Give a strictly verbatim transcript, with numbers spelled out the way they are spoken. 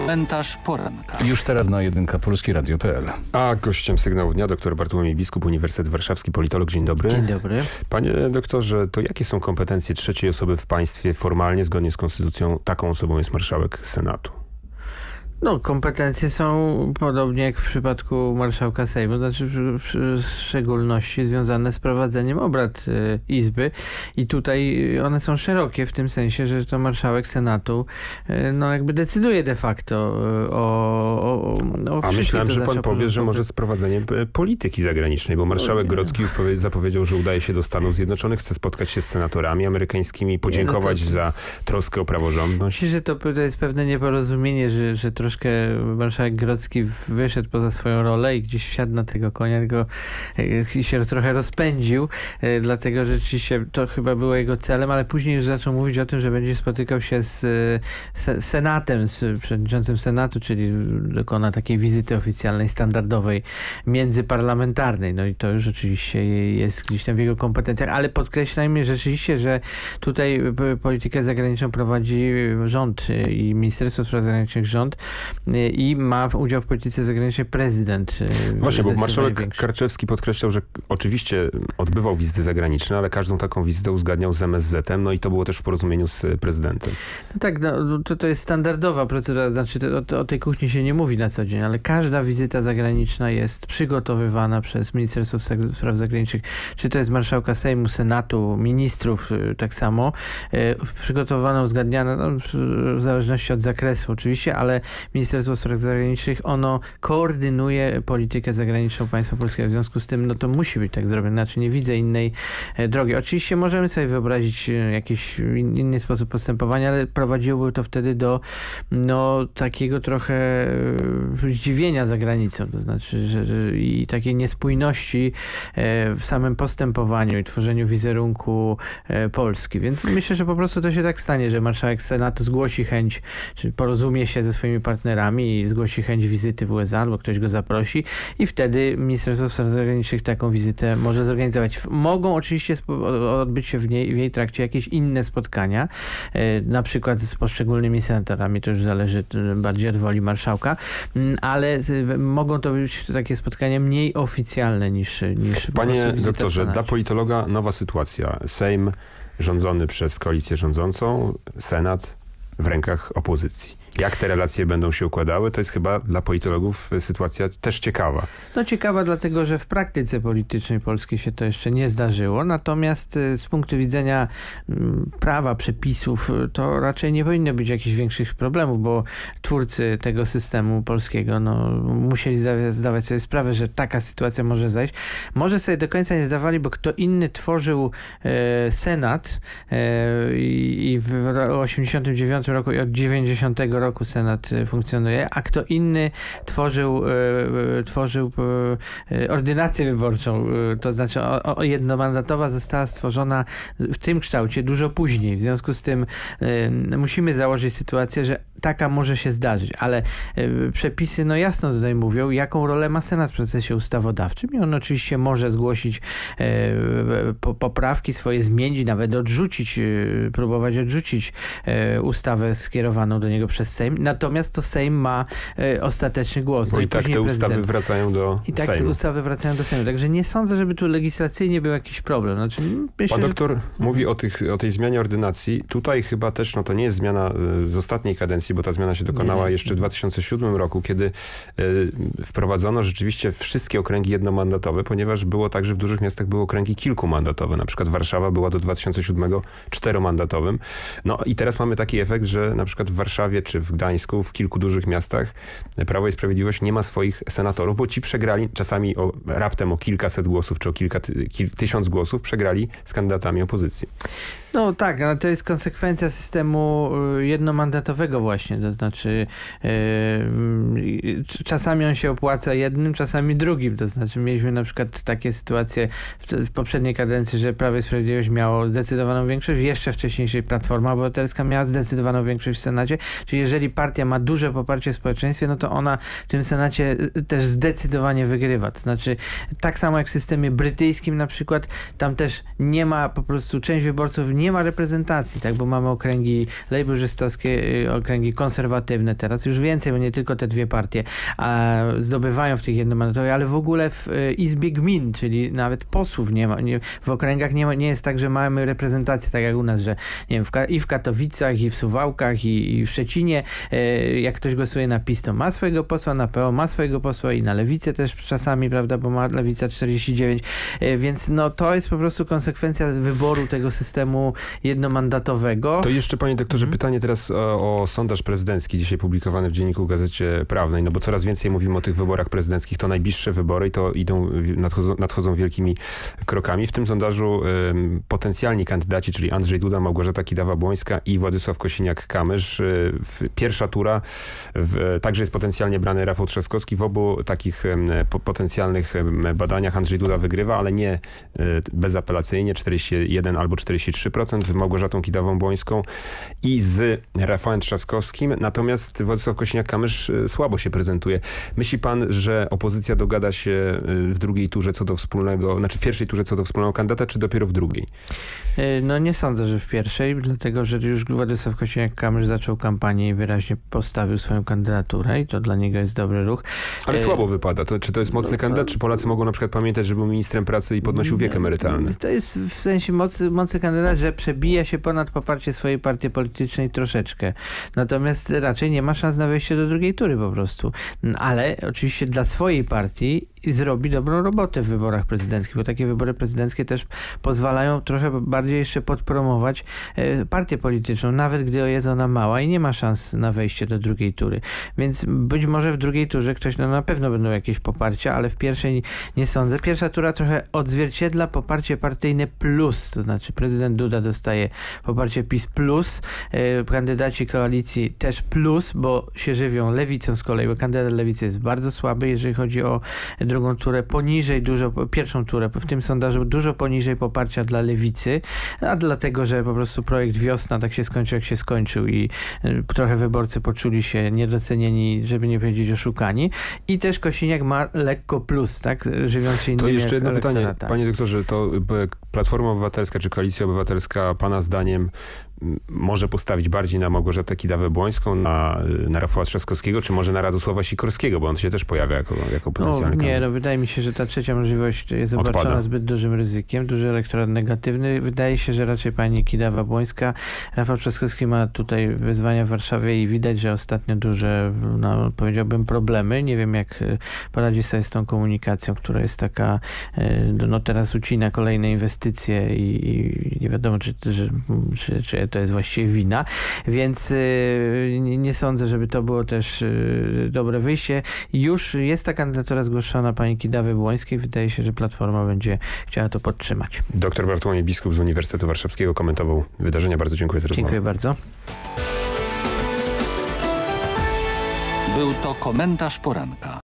Komentarz poranka. Już teraz na jedynka polski radio kropka p l. A gościem Sygnału Dnia dr Bartłomiej Biskup, Uniwersytet Warszawski, politolog. Dzień dobry. Dzień dobry. Panie doktorze, to jakie są kompetencje trzeciej osoby w państwie formalnie, zgodnie z konstytucją? Taką osobą jest marszałek Senatu. No, kompetencje są podobnie jak w przypadku marszałka Sejmu, znaczy w, w szczególności związane z prowadzeniem obrad y, Izby i tutaj one są szerokie w tym sensie, że to marszałek Senatu y, no jakby decyduje de facto y, o, o, o A myślałem, to że znaczy pan powie, że może z prowadzeniem polityki zagranicznej, bo marszałek Grodzki już powie, zapowiedział, że udaje się do Stanów Zjednoczonych, chce spotkać się z senatorami amerykańskimi, podziękować Nie, no to, za troskę o praworządność. Myślę, że to, to jest pewne nieporozumienie, że, że troszkę marszałek Grodzki wyszedł poza swoją rolę i gdzieś wsiadł na tego konia, tylko i się trochę rozpędził, dlatego że rzeczywiście to chyba było jego celem, ale później już zaczął mówić o tym, że będzie spotykał się z Senatem, z przewodniczącym Senatu, czyli dokona takiej wizyty oficjalnej, standardowej, międzyparlamentarnej. No i to już oczywiście jest gdzieś tam w jego kompetencjach, ale podkreślajmy rzeczywiście, że tutaj politykę zagraniczną prowadzi rząd i Ministerstwo Spraw Zagranicznych rząd i ma udział w polityce zagranicznej prezydent. Właśnie, bo marszałek największy. Karczewski podkreślał, że oczywiście odbywał wizyty zagraniczne, ale każdą taką wizytę uzgadniał z M S Z-em, no i to było też w porozumieniu z prezydentem. No tak, no, to, to jest standardowa procedura, znaczy to, o tej kuchni się nie mówi na co dzień, ale każda wizyta zagraniczna jest przygotowywana przez Ministerstwo Spraw Zagranicznych, czy to jest marszałka Sejmu, Senatu, ministrów tak samo, przygotowana, uzgadniana, no, w zależności od zakresu oczywiście, ale Ministerstwo Spraw Zagranicznych, ono koordynuje politykę zagraniczną państwa polskiego. W związku z tym, no to musi być tak zrobione. Znaczy nie widzę innej e, drogi. Oczywiście możemy sobie wyobrazić e, jakiś in, inny sposób postępowania, ale prowadziłoby to wtedy do no, takiego trochę e, zdziwienia za granicą. To znaczy, że, że i takiej niespójności e, w samym postępowaniu i tworzeniu wizerunku e, Polski. Więc myślę, że po prostu to się tak stanie, że marszałek Senatu zgłosi chęć, czy porozumie się ze swoimi partnerami i zgłosi chęć wizyty w U S A, albo ktoś go zaprosi i wtedy Ministerstwo Spraw Zagranicznych taką wizytę może zorganizować. Mogą oczywiście odbyć się w, niej, w jej trakcie jakieś inne spotkania, na przykład z poszczególnymi senatorami, to już zależy bardziej od woli marszałka, ale mogą to być takie spotkania mniej oficjalne niż... niż Panie doktorze, dla politologa nowa sytuacja. Sejm rządzony przez koalicję rządzącą, Senat w rękach opozycji. Jak te relacje będą się układały, to jest chyba dla politologów sytuacja też ciekawa. No ciekawa dlatego, że w praktyce politycznej polskiej się to jeszcze nie zdarzyło, natomiast z punktu widzenia prawa, przepisów, to raczej nie powinno być jakichś większych problemów, bo twórcy tego systemu polskiego no, musieli zdawać sobie sprawę, że taka sytuacja może zajść. Może sobie do końca nie zdawali, bo kto inny tworzył e, Senat e, i w osiemdziesiątym dziewiątym roku i od dziewięćdziesiątego roku Senat funkcjonuje, a kto inny tworzył, e, tworzył e, ordynację wyborczą, e, to znaczy o, o jednomandatowa została stworzona w tym kształcie dużo później. W związku z tym e, musimy założyć sytuację, że taka może się zdarzyć, ale e, przepisy no jasno tutaj mówią, jaką rolę ma Senat w procesie ustawodawczym i on oczywiście może zgłosić e, po, poprawki swoje, zmienić, nawet odrzucić, e, próbować odrzucić e, ustawę skierowaną do niego przez Sejm. Natomiast to Sejm ma e, ostateczny głos. Bo no i, i tak te prezydent. ustawy wracają do I tak Sejmu. te ustawy wracają do Sejmu. Także nie sądzę, żeby tu legislacyjnie był jakiś problem. Znaczy, myślę, Pan doktor że... mówi o, tych, o tej zmianie ordynacji. Tutaj chyba też, no to nie jest zmiana z ostatniej kadencji, bo ta zmiana się dokonała nie, jeszcze w dwa tysiące siódmym roku, kiedy y, wprowadzono rzeczywiście wszystkie okręgi jednomandatowe, ponieważ było tak, że w dużych miastach były okręgi kilkumandatowe. Na przykład Warszawa była do dwa tysiące siódmego czteromandatowym. No i teraz mamy taki efekt, że na przykład w Warszawie czy w Gdańsku, w kilku dużych miastach Prawo i Sprawiedliwość nie ma swoich senatorów, bo ci przegrali czasami o, raptem o kilkaset głosów, czy o kilka ty, kil, tysiąc głosów przegrali z kandydatami opozycji. No tak, ale to jest konsekwencja systemu jednomandatowego właśnie, to znaczy yy, czasami on się opłaca jednym, czasami drugim, to znaczy mieliśmy na przykład takie sytuacje w, w poprzedniej kadencji, że Prawo i Sprawiedliwość miało zdecydowaną większość, jeszcze wcześniejszej Platforma Obywatelska miała zdecydowaną zdecydowaną większość w Senacie, czyli jeżeli partia ma duże poparcie w społeczeństwie, no to ona w tym Senacie też zdecydowanie wygrywa. To znaczy, tak samo jak w systemie brytyjskim na przykład, tam też nie ma po prostu, część wyborców nie ma reprezentacji, tak, bo mamy okręgi lejburzystowskie, okręgi konserwatywne teraz, już więcej, bo nie tylko te dwie partie a zdobywają w tych jednomandatowych, ale w ogóle w Izbie Gmin, czyli nawet posłów nie ma, nie, w okręgach nie, ma, nie jest tak, że mamy reprezentację, tak jak u nas, że nie wiem, w, i w Katowicach, i w Suwałkach, i, i w Szczecinie, e, jak ktoś głosuje na PiS, to ma swojego posła, na P O ma swojego posła i na Lewicę też czasami, prawda, bo ma Lewica czterdzieści dziewięć, e, więc no to jest po prostu konsekwencja wyboru tego systemu jednomandatowego. To jeszcze, panie doktorze, hmm. pytanie teraz o, o sondaż prezydencki, dzisiaj publikowany w Dzienniku Gazecie Prawnej, no bo coraz więcej mówimy o tych wyborach prezydenckich, to najbliższe wybory i to idą, nadchodzą, nadchodzą wielkimi krokami. W tym sondażu y, potencjalni kandydaci, czyli Andrzej Duda, Małgorzata Kidawa-Błońska i Władysław Kosiniak-Kamysz. Y, pierwsza tura, w, także jest potencjalnie brany Rafał Trzaskowski. W obu takich y, po, potencjalnych y, badaniach Andrzej Duda wygrywa, ale nie y, bezapelacyjnie, czterdzieści jeden albo czterdzieści trzy procent z Małgorzatą Kidawą-Błońską i z Rafałem Trzaskowskim. Natomiast Władysław Kosiniak-Kamysz słabo się prezentuje. Myśli pan, że opozycja dogada się w drugiej turze co do wspólnego, znaczy w pierwszej turze co do wspólnego kandydata, czy dopiero w drugiej? No nie sądzę, że w pierwszej, dlatego że już Władysław Kosiniak-Kamysz zaczął kampanię i wyraźnie postawił swoją kandydaturę i to dla niego jest dobry ruch. Ale słabo wypada. To, czy to jest mocny kandydat, czy Polacy mogą na przykład pamiętać, że był ministrem pracy i podnosił wiek emerytalny? To jest w sensie mocy, mocny kandydat, że przebija się ponad poparcie swojej partii politycznej troszeczkę. Natomiast raczej nie ma szans na wejście do drugiej tury po prostu. Ale oczywiście dla swojej partii i zrobi dobrą robotę w wyborach prezydenckich, bo takie wybory prezydenckie też pozwalają trochę bardziej jeszcze podpromować partię polityczną, nawet gdy jest ona mała i nie ma szans na wejście do drugiej tury. Więc być może w drugiej turze ktoś, no na pewno będą jakieś poparcia, ale w pierwszej nie sądzę. Pierwsza tura trochę odzwierciedla poparcie partyjne plus, to znaczy prezydent Duda dostaje poparcie PiS plus, kandydaci koalicji też plus, bo się żywią lewicą z kolei, bo kandydat lewicy jest bardzo słaby, jeżeli chodzi o drugą turę, poniżej dużo, pierwszą turę w tym sondażu dużo poniżej poparcia dla lewicy, a dlatego, że po prostu projekt Wiosna tak się skończył, jak się skończył i trochę wyborcy poczuli się niedocenieni, żeby nie powiedzieć oszukani. I też Kosiniak ma lekko plus, tak? Żywiąc się innymi. To jeszcze jedno pytanie, panie doktorze, to Platforma Obywatelska czy Koalicja Obywatelska pana zdaniem może postawić bardziej na Małgorzatę Kidawę-Błońską, na, na Rafała Trzaskowskiego, czy może na Radosława Sikorskiego, bo on się też pojawia jako, jako potencjalny no, Nie, kandydat. no wydaje mi się, że ta trzecia możliwość jest obarczona Odpada. zbyt dużym ryzykiem, duży elektorat negatywny. Wydaje się, że raczej pani Kidawa-Błońska. Rafał Trzaskowski ma tutaj wyzwania w Warszawie i widać, że ostatnio duże, no, powiedziałbym, problemy. Nie wiem, jak poradzi sobie z tą komunikacją, która jest taka, no teraz ucina kolejne inwestycje i, i nie wiadomo, czy, czy, czy, czy to jest właściwie wina, więc yy, nie, nie sądzę, żeby to było też yy, dobre wyjście. Już jest ta kandydatura zgłoszona pani Kidawy-Błońskiej. Wydaje się, że Platforma będzie chciała to podtrzymać. Doktor Bartłomiej Biskup z Uniwersytetu Warszawskiego komentował wydarzenia. Bardzo dziękuję za rozmowę. Dziękuję bardzo. Był to komentarz poranka.